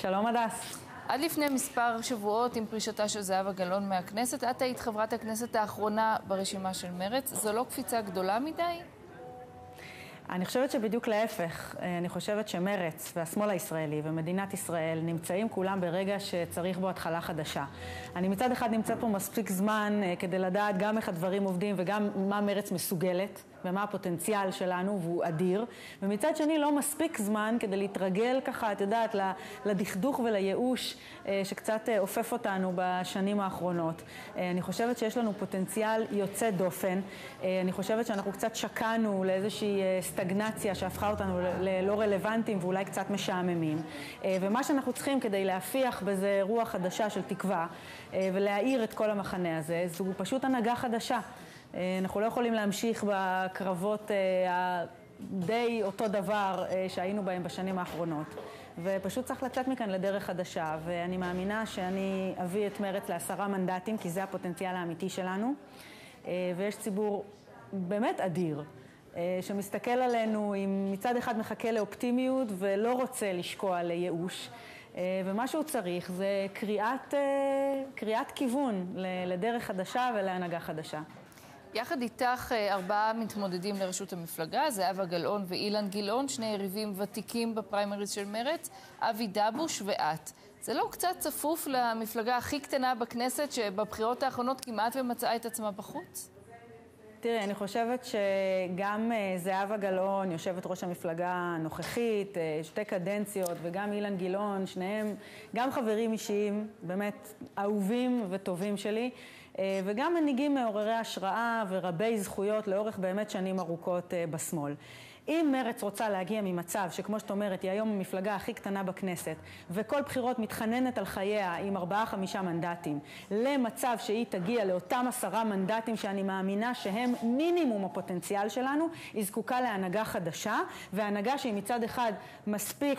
שלום הדס. עד לפני מספר שבועות עם פרישתה של זהבה גלאון מהכנסת, את היית חברת הכנסת האחרונה ברשימה של מרץ. זו לא קפיצה גדולה מדי? אני חושבת שבדיוק להפך. אני חושבת שמרץ והשמאל הישראלי ומדינת ישראל נמצאים כולם ברגע שצריך בו התחלה חדשה. אני מצד אחד נמצאת פה מספיק זמן כדי לדעת גם איך הדברים עובדים וגם מה מרץ מסוגלת ומה הפוטנציאל שלנו, והוא אדיר. ומצד שני לא מספיק זמן כדי להתרגל ככה, את יודעת, לדכדוך ולייאוש שקצת אופף אותנו בשנים האחרונות. אני חושבת שיש לנו פוטנציאל יוצא דופן. אני חושבת שאנחנו קצת שקענו לאיזושהי סטגנציה שהפכה אותנו ללא רלוונטיים ואולי קצת משעממים. ומה שאנחנו צריכים כדי להפיח בזה רוח חדשה של תקווה ולהאיר את כל המחנה הזה, זו פשוט הנהגה חדשה. אנחנו לא יכולים להמשיך בקרבות די אותו דבר שהיינו בהם בשנים האחרונות. ופשוט צריך לצאת מכאן לדרך חדשה, ואני מאמינה שאני אביא את מרץ ל10 מנדטים, כי זה הפוטנציאל האמיתי שלנו. ויש ציבור באמת אדיר, שמסתכל עלינו עם מצד אחד מחכה לאופטימיות ולא רוצה לשקוע לייאוש. ומה שהוא צריך זה קריאת כיוון לדרך חדשה ולהנהגה חדשה. יחד איתך 4 מתמודדים לראשות המפלגה, זהבה גלאון ואילן גילאון, 2 יריבים ותיקים בפריימריז של מרץ, אבי דבוש ואת. זה לא קצת צפוף למפלגה הכי קטנה בכנסת שבבחירות האחרונות כמעט ומצאה את עצמה בחוץ? תראי, אני חושבת שגם זהבה גלאון, יושבת ראש המפלגה הנוכחית, 2 קדנציות, וגם אילן גילאון, שניהם גם חברים אישיים, באמת אהובים וטובים שלי, וגם מנהיגים מעוררי השראה ורבי זכויות לאורך באמת שנים ארוכות בשמאל. אם מרץ רוצה להגיע ממצב שכמו שאת אומרת, היא היום המפלגה הכי קטנה בכנסת, וכל בחירות מתחננת על חייה עם 4-5 מנדטים, למצב שהיא תגיע לאותם 10 מנדטים שאני מאמינה שהם מינימום הפוטנציאל שלנו, היא זקוקה להנהגה חדשה, והנהגה שהיא מצד אחד מספיק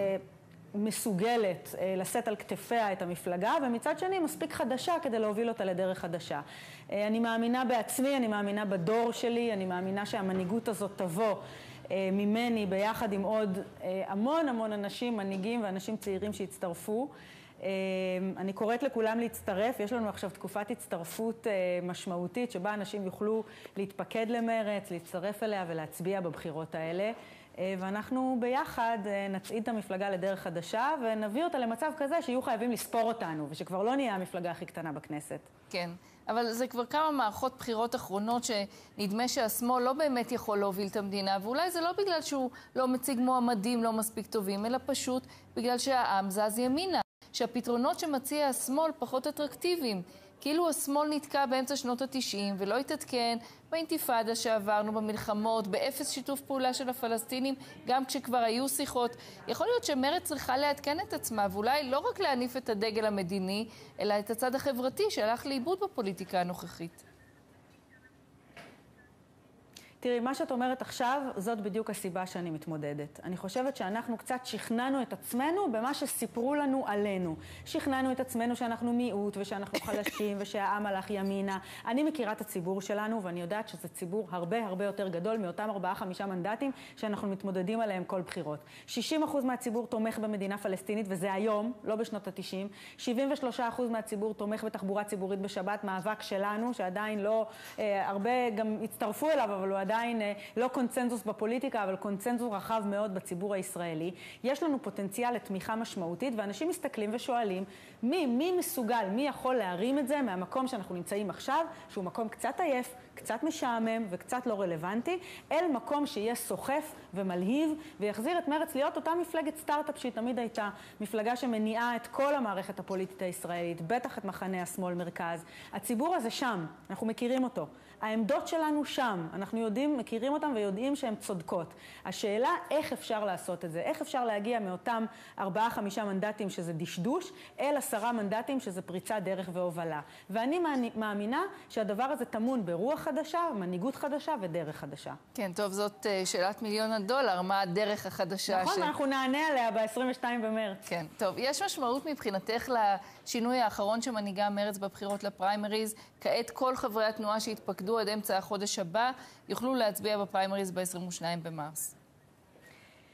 מסוגלת לשאת על כתפיה את המפלגה, ומצד שני מספיק חדשה כדי להוביל אותה לדרך חדשה. אני מאמינה בעצמי, אני מאמינה בדור שלי, אני מאמינה שהמנהיגות הזאת תבוא ממני ביחד עם עוד המון אנשים, מנהיגים ואנשים צעירים שהצטרפו. אני קוראת לכולם להצטרף, יש לנו עכשיו תקופת הצטרפות משמעותית שבה אנשים יוכלו להתפקד למרץ, להצטרף אליה ולהצביע בבחירות האלה. ואנחנו ביחד נצעיד את המפלגה לדרך חדשה ונביא אותה למצב כזה שיהיו חייבים לספור אותנו ושכבר לא נהיה המפלגה הכי קטנה בכנסת. כן, אבל זה כבר כמה מערכות בחירות אחרונות שנדמה שהשמאל לא באמת יכול להוביל את המדינה, ואולי זה לא בגלל שהוא לא מציג מועמדים לא מספיק טובים, אלא פשוט בגלל שהעם זז ימינה, שהפתרונות שמציע השמאל פחות אטרקטיביים. כאילו השמאל נתקע באמצע שנות ה-90 ולא התעדכן באינתיפאדה שעברנו, במלחמות, באפס שיתוף פעולה של הפלסטינים, גם כשכבר היו שיחות. יכול להיות שמרץ צריכה לעדכן את עצמה, ואולי לא רק להניף את הדגל המדיני, אלא את הצד החברתי שהלך לאיבוד בפוליטיקה הנוכחית. תראי, מה שאת אומרת עכשיו, זאת בדיוק הסיבה שאני מתמודדת. אני חושבת שאנחנו קצת שכנענו את עצמנו במה שסיפרו לנו עלינו. שכנענו את עצמנו שאנחנו מיעוט ושאנחנו חלשים ושהעם הלך ימינה. אני מכירה את הציבור שלנו ואני יודעת שזה ציבור הרבה יותר גדול מאותם 4-5 מנדטים שאנחנו מתמודדים עליהם כל בחירות. 60% מהציבור תומך במדינה פלסטינית, וזה היום, לא בשנות ה-90. 73% מהציבור תומך בתחבורה ציבורית בשבת, מאבק שלנו, שעדיין לא, הרבה גם הצטרפו אליו, אבל הוא עדיין לא קונצנזוס בפוליטיקה, אבל קונצנזוס רחב מאוד בציבור הישראלי. יש לנו פוטנציאל לתמיכה משמעותית, ואנשים מסתכלים ושואלים, מי מסוגל, מי יכול להרים את זה מהמקום שאנחנו נמצאים עכשיו, שהוא מקום קצת עייף, קצת משעמם וקצת לא רלוונטי, אל מקום שיהיה סוחף ומלהיב, ויחזיר את מרץ להיות אותה מפלגת סטארט-אפ שהיא תמיד הייתה, מפלגה שמניעה את כל המערכת הפוליטית הישראלית, בטח את מחנה השמאל מרכז. הציבור הזה שם, אנחנו מכירים אותו. העמדות שלנו שם, אנחנו מכירים אותם ויודעים שהן צודקות. השאלה איך אפשר לעשות את זה, איך אפשר להגיע מאותם 4-5 מנדטים שזה דשדוש, אל 10 מנדטים שזה פריצת דרך והובלה. ואני מאמינה שהדבר הזה טמון ברוח חדשה, מנהיגות חדשה ודרך חדשה. כן, טוב, זאת שאלת $1,000,000, מה הדרך החדשה? נכון, אנחנו נענה עליה ב-22 במרץ. כן, טוב, יש משמעות מבחינתך לשינוי האחרון שמנהיגה מרץ בבחירות לפריימריז. כעת כל חברי התנועה שהתפקדו עד אמצע החודש הבא יוכלו להצביע בפריימריז ב-22 במרס.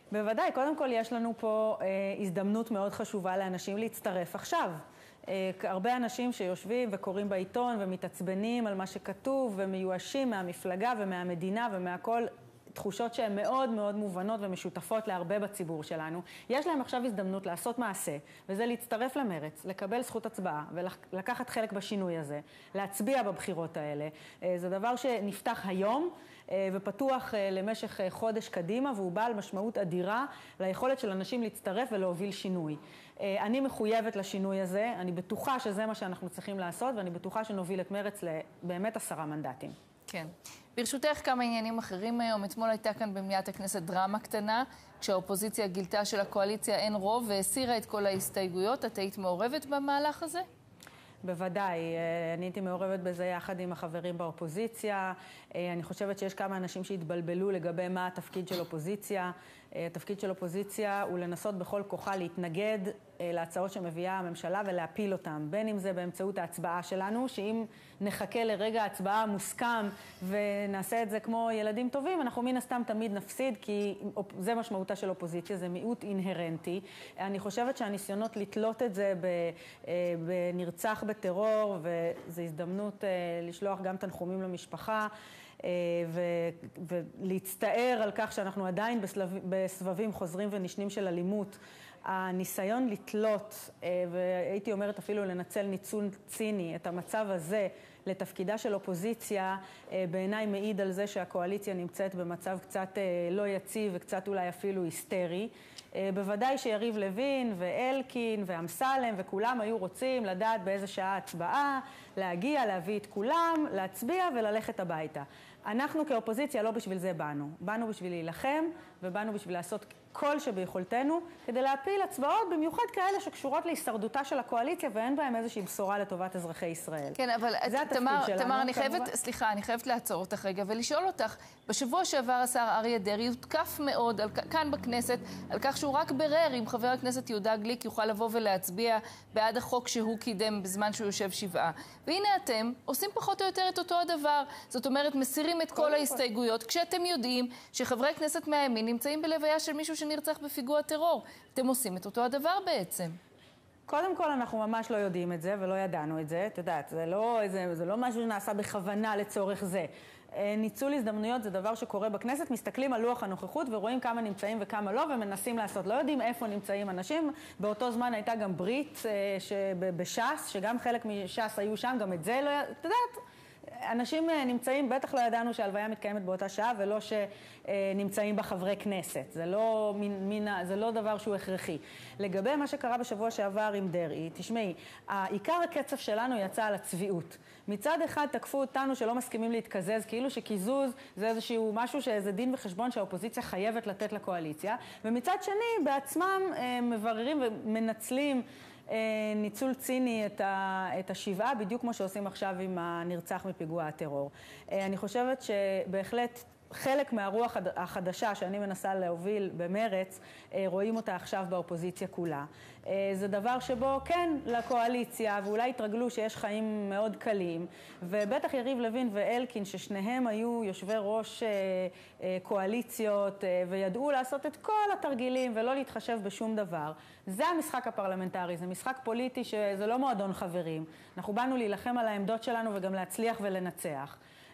בוודאי, קודם כל יש לנו פה הזדמנות מאוד חשובה לאנשים להצטרף עכשיו. הרבה אנשים שיושבים וקוראים בעיתון ומתעצבנים על מה שכתוב ומיואשים מהמפלגה ומהמדינה ומהכל, תחושות שהן מאוד מאוד מובנות ומשותפות להרבה בציבור שלנו. יש להם עכשיו הזדמנות לעשות מעשה, וזה להצטרף למרץ, לקבל זכות הצבעה ולקחת חלק בשינוי הזה, להצביע בבחירות האלה. זה דבר שנפתח היום ופתוח למשך חודש קדימה, והוא בעל משמעות אדירה ליכולת של אנשים להצטרף ולהוביל שינוי. אני מחויבת לשינוי הזה, אני בטוחה שזה מה שאנחנו צריכים לעשות, ואני בטוחה שנוביל את מרץ לבאמת 10 מנדטים. כן. ברשותך כמה עניינים אחרים היום. אתמול הייתה כאן במליאת הכנסת דרמה קטנה, כשהאופוזיציה גילתה שלקואליציה אין רוב והסירה את כל ההסתייגויות. את היית מעורבת במהלך הזה? בוודאי, אני הייתי מעורבת בזה יחד עם החברים באופוזיציה. אני חושבת שיש כמה אנשים שהתבלבלו לגבי מה התפקיד של אופוזיציה. התפקיד של אופוזיציה הוא לנסות בכל כוחה להתנגד להצעות שמביאה הממשלה ולהפיל אותם. בין אם זה באמצעות ההצבעה שלנו, שאם נחכה לרגע ההצבעה מוסכם ונעשה את זה כמו ילדים טובים, אנחנו מן הסתם תמיד נפסיד, כי זה משמעותה של אופוזיציה, זה מיעוט אינהרנטי. אני חושבת שהניסיונות לתלות את זה בנרצח בטרור, וזו הזדמנות לשלוח גם תנחומים למשפחה, ולהצטער על כך שאנחנו עדיין בסבבים חוזרים ונשנים של אלימות. הניסיון לתלות, והייתי אומרת אפילו לנצל ניצול ציני, את המצב הזה לתפקידה של אופוזיציה, בעיניי מעיד על זה שהקואליציה נמצאת במצב קצת לא יציב וקצת אולי אפילו היסטרי. בוודאי שיריב לוין ואלקין ואמסלם וכולם היו רוצים לדעת באיזה שעה הצבעה, להגיע, להביא את כולם, להצביע וללכת הביתה. אנחנו כאופוזיציה לא בשביל זה באנו בשביל להילחם ובאנו בשביל לעשות כל שביכולתנו כדי להפיל הצבעות, במיוחד כאלה שקשורות להישרדותה של הקואליציה ואין בהם איזושהי בשורה לטובת אזרחי ישראל. כן, אבל תמר, אני חייבת לעצור אותך רגע ולשאול אותך, בשבוע שעבר השר אריה דרעי הותקף מאוד כאן בכנסת על כך שהוא רק ברר אם חבר הכנסת יהודה גליק יוכל לבוא ולהצביע בעד החוק שהוא קידם בזמן שהוא יושב שבעה. והנה אתם עושים פחות או יותר את אותו הדבר. זאת אומרת, מסירים את כל ההסתייגויות כשאתם יודעים שחברי כנסת מהימין נמצאים בלוויה של מישהו שנרצח בפיגוע טרור. אתם עושים את אותו הדבר בעצם. קודם כל, אנחנו ממש לא יודעים את זה ולא ידענו את זה. את יודעת, זה לא משהו שנעשה בכוונה לצורך זה. ניצול הזדמנויות זה דבר שקורה בכנסת, מסתכלים על לוח הנוכחות ורואים כמה נמצאים וכמה לא, ומנסים לעשות. לא יודעים איפה נמצאים אנשים. באותו זמן הייתה גם ברית בש"ס, שגם חלק מש"ס היו שם, גם את זה לא... את יודעת, אנשים נמצאים, בטח לא ידענו שהלוויה מתקיימת באותה שעה, ולא שנמצאים בה חברי כנסת. זה לא דבר שהוא הכרחי. לגבי מה שקרה בשבוע שעבר עם דרעי, תשמעי, עיקר הקצף שלנו יצא על הצביעות. מצד אחד תקפו אותנו שלא מסכימים להתקזז, כאילו שקיזוז זה איזשהו משהו, שאיזה דין וחשבון שהאופוזיציה חייבת לתת לקואליציה, ומצד שני בעצמם מבררים ומנצלים ניצול ציני את השבעה, בדיוק כמו שעושים עכשיו עם הנרצח מפיגוע הטרור. אני חושבת שבהחלט חלק מהרוח החדשה שאני מנסה להוביל במרץ, רואים אותה עכשיו באופוזיציה כולה. זה דבר שבו כן לקואליציה, ואולי התרגלו שיש חיים מאוד קלים, ובטח יריב לוין ואלקין, ששניהם היו יושבי ראש קואליציות, וידעו לעשות את כל התרגילים ולא להתחשב בשום דבר. זה המשחק הפרלמנטרי, זה משחק פוליטי שזה לא מועדון חברים. אנחנו באנו להילחם על העמדות שלנו וגם להצליח ולנצח.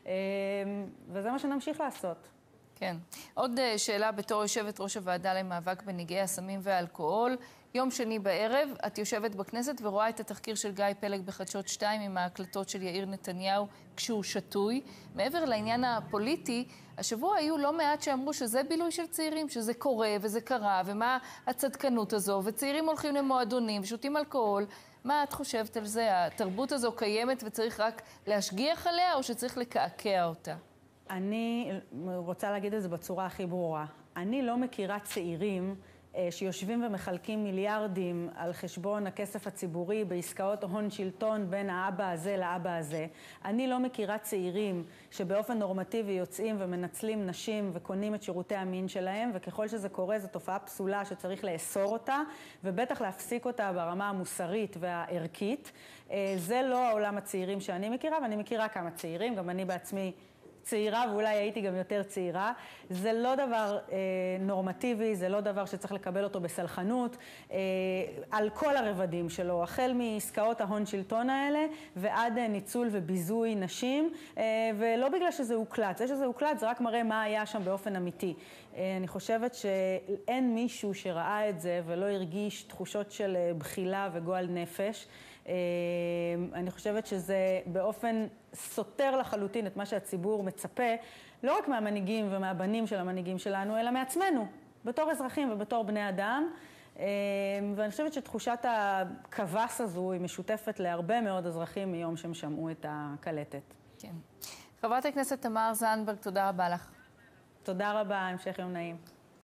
וזה מה שנמשיך לעשות. כן. עוד שאלה בתור יושבת ראש הוועדה למאבק בנגעי הסמים והאלכוהול. יום שני בערב, את יושבת בכנסת ורואה את התחקיר של גיא פלג בחדשות 2 עם ההקלטות של יאיר נתניהו כשהוא שטוי. מעבר לעניין הפוליטי, השבוע היו לא מעט שאמרו שזה בילוי של צעירים, שזה קורה וזה קרה, ומה הצדקנות הזו, וצעירים הולכים למועדונים ושותים אלכוהול. מה את חושבת על זה? התרבות הזו קיימת וצריך רק להשגיח עליה, או שצריך לקעקע אותה? אני רוצה להגיד את זה בצורה הכי ברורה. אני לא מכירה צעירים שיושבים ומחלקים מיליארדים על חשבון הכסף הציבורי בעסקאות הון שלטון בין האבא הזה לאבא הזה. אני לא מכירה צעירים שבאופן נורמטיבי יוצאים ומנצלים נשים וקונים את שירותי המין שלהם, וככל שזה קורה זו תופעה פסולה שצריך לאסור אותה, ובטח להפסיק אותה ברמה המוסרית והערכית. זה לא העולם הצעירים שאני מכירה, ואני מכירה כמה צעירים, גם אני בעצמי צעירה, ואולי הייתי גם יותר צעירה. זה לא דבר נורמטיבי, זה לא דבר שצריך לקבל אותו בסלחנות, על כל הרבדים שלו, החל מעסקאות ההון שלטון האלה, ועד ניצול וביזוי נשים, ולא בגלל שזה הוקלט. זה שזה הוקלט, זה רק מראה מה היה שם באופן אמיתי. אני חושבת שאין מישהו שראה את זה ולא הרגיש תחושות של בחילה וגועל נפש. אני חושבת שזה באופן סותר לחלוטין את מה שהציבור מצפה, לא רק מהמנהיגים ומהבנים של המנהיגים שלנו, אלא מעצמנו, בתור אזרחים ובתור בני אדם. ואני חושבת שתחושת הכבש הזו היא משותפת להרבה מאוד אזרחים מיום שהם שמעו את הקלטת. כן. חברת הכנסת תמר זנדברג, תודה רבה לך. תודה רבה, המשך יום נעים.